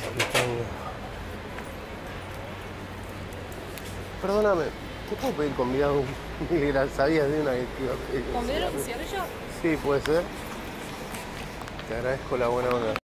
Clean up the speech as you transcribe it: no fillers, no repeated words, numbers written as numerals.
Perdóname, ¿te puedo pedir comida un miligramo? ¿Sabías de una que te iba a pedir? ¿Con vidrio y cigarrillo? Sí, puede ser. Te agradezco la buena onda.